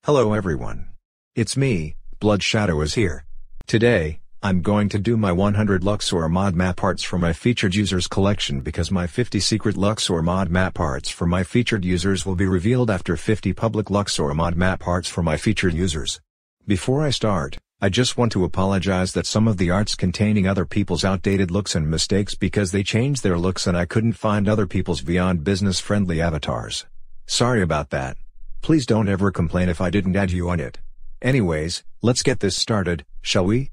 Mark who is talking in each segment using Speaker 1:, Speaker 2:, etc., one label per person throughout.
Speaker 1: Hello everyone. It's me, Blood Shadow is here. Today, I'm going to do my 100 Luxor mod map arts for my featured users collection because my 50 secret Luxor mod map arts for my featured users will be revealed after 50 public Luxor mod map arts for my featured users. Before I start, I just want to apologize that some of the arts containing other people's outdated looks and mistakes because they changed their looks and I couldn't find other people's Vyond Business Friendly Avatars. Sorry about that. Please don't ever complain if I didn't add you on it. Anyways, let's get this started, shall we?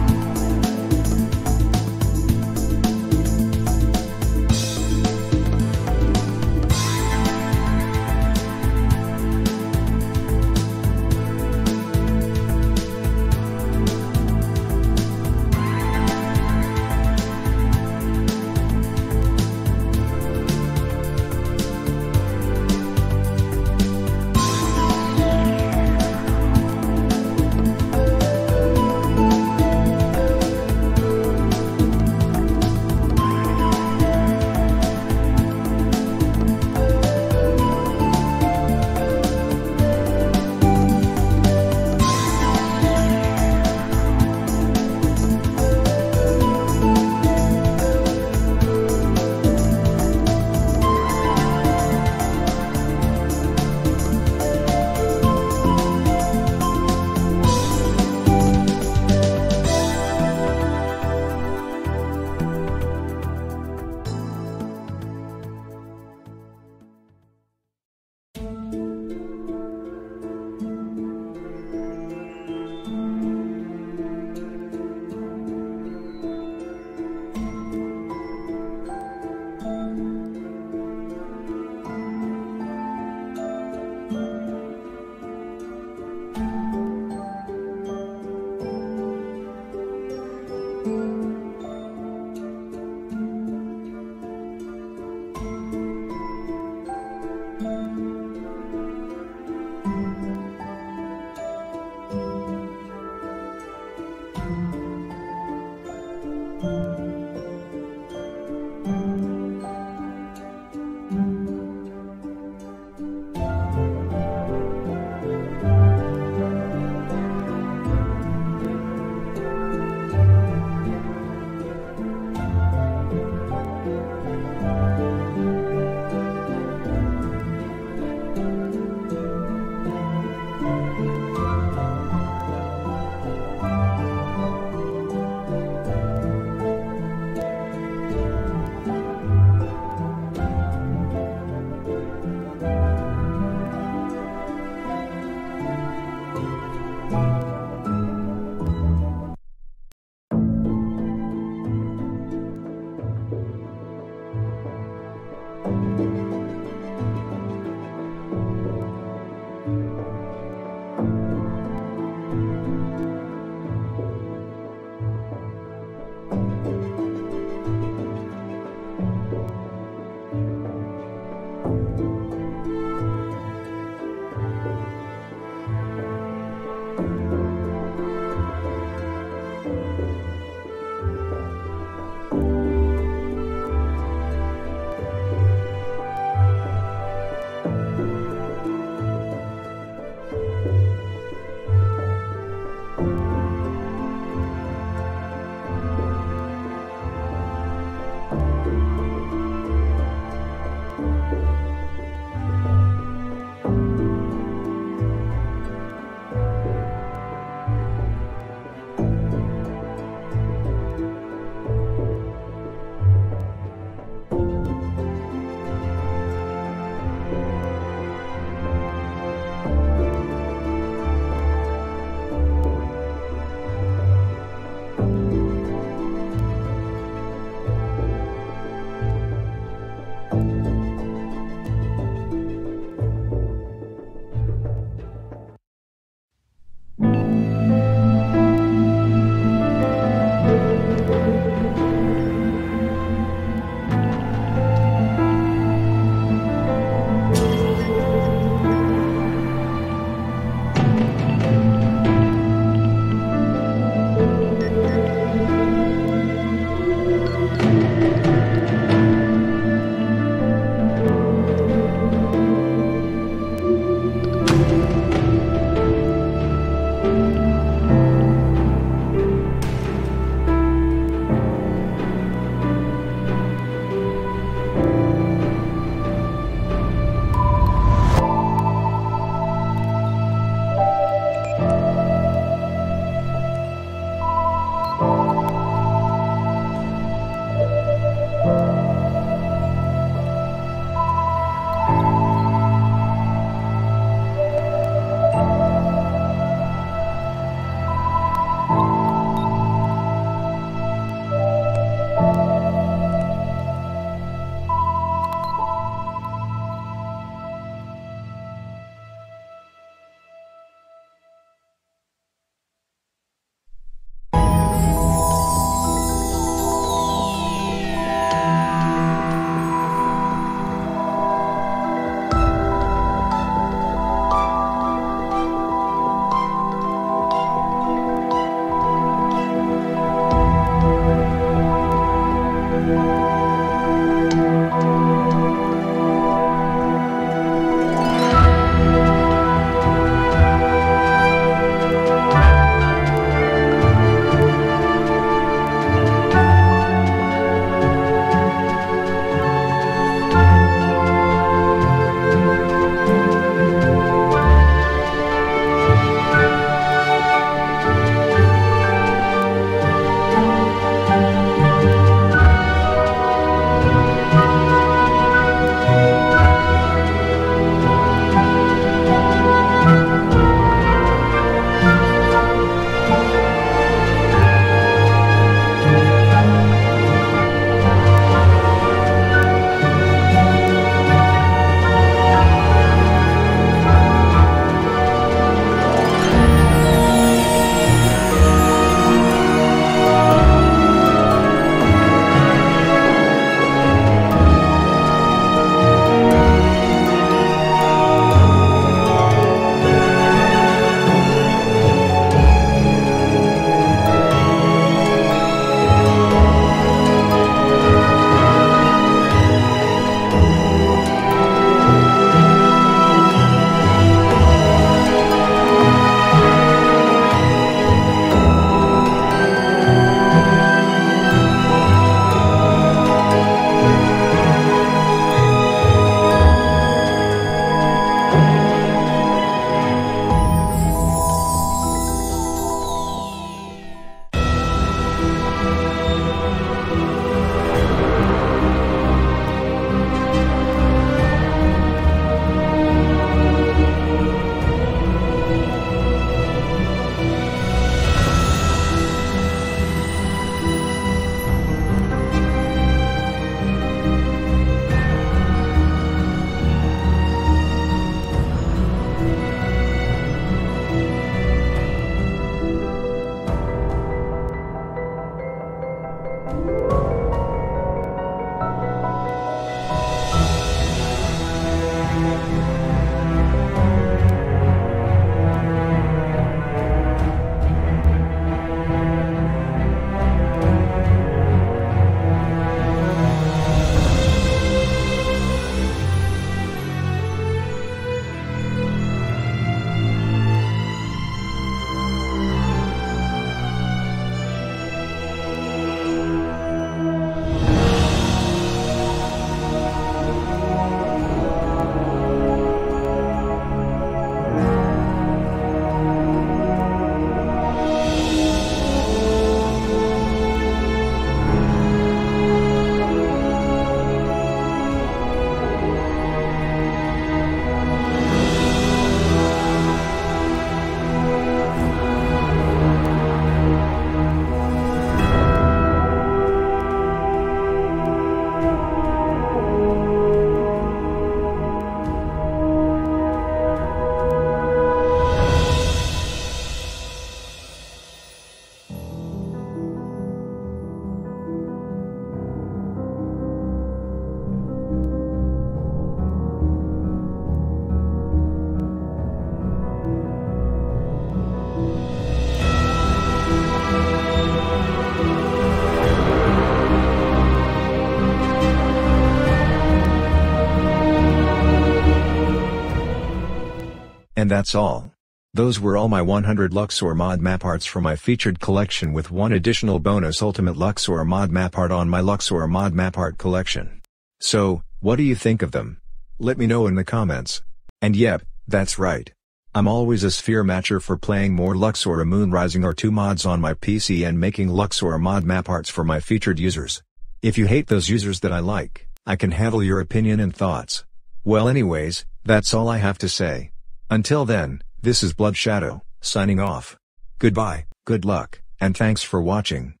Speaker 1: And that's all. Those were all my 100 Luxor mod map arts for my featured collection, with one additional bonus Ultimate Luxor mod map art on my Luxor mod map art collection. So, what do you think of them? Let me know in the comments. And yep, that's right. I'm always a sphere matcher for playing more Luxor or Moon Rising or 2 mods on my PC and making Luxor mod map arts for my featured users. If you hate those users that I like, I can handle your opinion and thoughts. Well anyways, that's all I have to say. Until then, this is Blood Shadow, signing off. Goodbye, good luck, and thanks for watching.